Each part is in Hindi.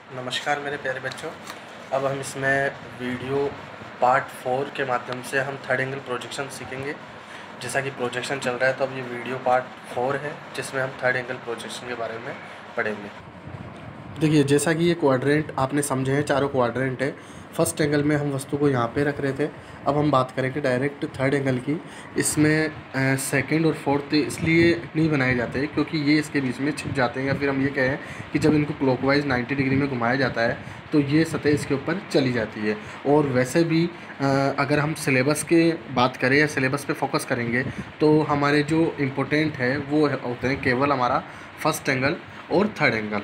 नमस्कार मेरे प्यारे बच्चों। अब हम इसमें वीडियो पार्ट 4 के माध्यम से हम थर्ड एंगल प्रोजेक्शन सीखेंगे। जैसा कि प्रोजेक्शन चल रहा है तो अब ये वीडियो पार्ट 4 है जिसमें हम थर्ड एंगल प्रोजेक्शन के बारे में पढ़ेंगे। देखिए, जैसा कि ये क्वाड्रेंट आपने समझे हैं, चारों क्वाड्रेंट है। फर्स्ट एंगल में हम वस्तु को यहाँ पे रख रहे थे। अब हम बात करेंगे डायरेक्ट थर्ड एंगल की। इसमें सेकंड और फोर्थ इसलिए नहीं बनाए जाते हैं क्योंकि ये इसके बीच में छिप जाते हैं, या फिर हम ये कहें कि जब इनको क्लॉकवाइज 90 डिग्री में घुमाया जाता है तो ये सतह इसके ऊपर चली जाती है। और वैसे भी अगर हम सिलेबस के बात करें या सिलेबस पे फोकस करेंगे तो हमारे जो इम्पोर्टेंट है वो होते हैं केवल हमारा फर्स्ट एंगल और थर्ड एंगल।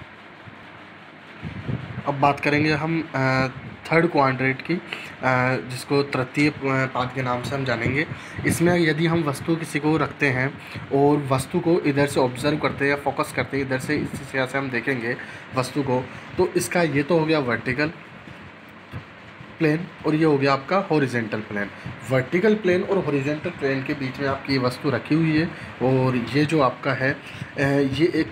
अब बात करेंगे हम थर्ड क्वाड्रेंट की, जिसको तृतीय पाद के नाम से हम जानेंगे। इसमें यदि हम वस्तु किसी को रखते हैं और वस्तु को इधर से ऑब्जर्व करते हैं या फोकस करते हैं, इधर से इस तरह से हम देखेंगे वस्तु को, तो इसका ये तो हो गया वर्टिकल प्लेन और ये हो गया आपका हॉरिजेंटल प्लेन। वर्टिकल प्लेन और हॉरिजेंटल प्लेन के बीच में आपकी ये वस्तु रखी हुई है और ये जो आपका है ये एक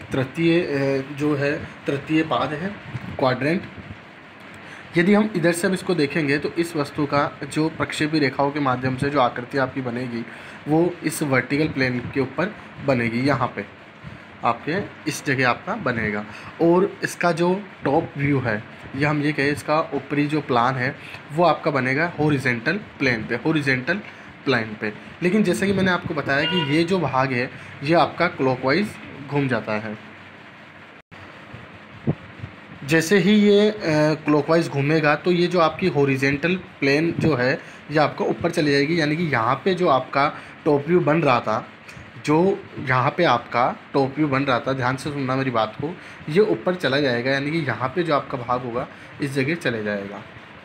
तृतीय पाद है, क्वाड्रेंट। यदि हम इधर से अब इसको देखेंगे तो इस वस्तु का जो प्रक्षेपी रेखाओं के माध्यम से जो आकृति आपकी बनेगी वो इस वर्टिकल प्लेन के ऊपर बनेगी। यहाँ पे आपके इस जगह आपका बनेगा। और इसका जो टॉप व्यू है, या हम ये कहें इसका ऊपरी जो प्लान है, वो आपका बनेगा हॉरिजेंटल प्लेन पे। लेकिन जैसे कि मैंने आपको बताया कि ये जो भाग है ये आपका क्लॉकवाइज घूम जाता है। जैसे ही ये क्लॉकवाइज घूमेगा तो ये जो आपकी हॉरिजेंटल प्लेन जो है ये आपका ऊपर चली जाएगी। यानी कि यहाँ पे जो आपका टॉप व्यू बन रहा था, ध्यान से सुनना मेरी बात को, ये ऊपर चला जाएगा। यानी कि यहाँ पे जो आपका भाग होगा इस जगह चले जाएगा।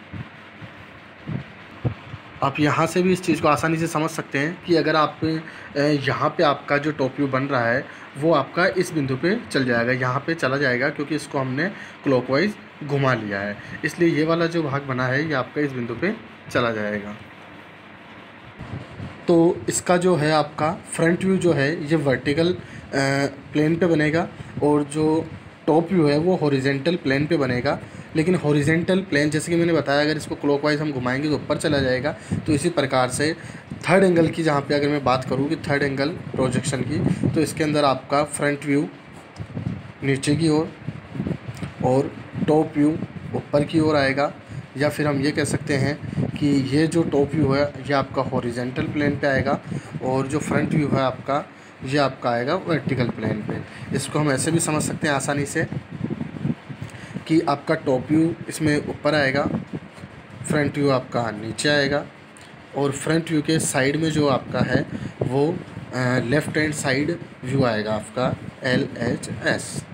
आप यहाँ से भी इस चीज़ को आसानी से समझ सकते हैं कि अगर आप यहाँ पे आपका जो टॉप व्यू बन रहा है वो आपका इस बिंदु पे चल जाएगा, यहाँ पे चला जाएगा, क्योंकि इसको हमने क्लॉकवाइज घुमा लिया है। इसलिए ये वाला जो भाग बना है ये आपका इस बिंदु पे चला जाएगा। तो इसका जो है आपका फ्रंट व्यू जो है ये वर्टिकल प्लेन पे बनेगा और जो टॉप व्यू है वो हॉरिजेंटल प्लेन पे बनेगा। लेकिन हॉरिजेंटल प्लेन, जैसे कि मैंने बताया, अगर इसको क्लॉकवाइज हम घुमाएंगे तो ऊपर चला जाएगा। तो इसी प्रकार से थर्ड एंगल की, जहाँ पे अगर मैं बात करूँ कि थर्ड एंगल प्रोजेक्शन की, तो इसके अंदर आपका फ्रंट व्यू नीचे की ओर और टॉप व्यू ऊपर की ओर आएगा। या फिर हम ये कह सकते हैं कि ये जो टॉप व्यू है ये आपका हॉरिजेंटल प्लेन पे आएगा और जो फ्रंट व्यू है आपका ये आपका आएगा वर्टिकल प्लेन पे। इसको हम ऐसे भी समझ सकते हैं आसानी से कि आपका टॉप व्यू इसमें ऊपर आएगा, फ्रंट व्यू आपका नीचे आएगा और फ्रंट व्यू के साइड में जो आपका है वो लेफ़्ट हैंड साइड व्यू आएगा आपका LHS।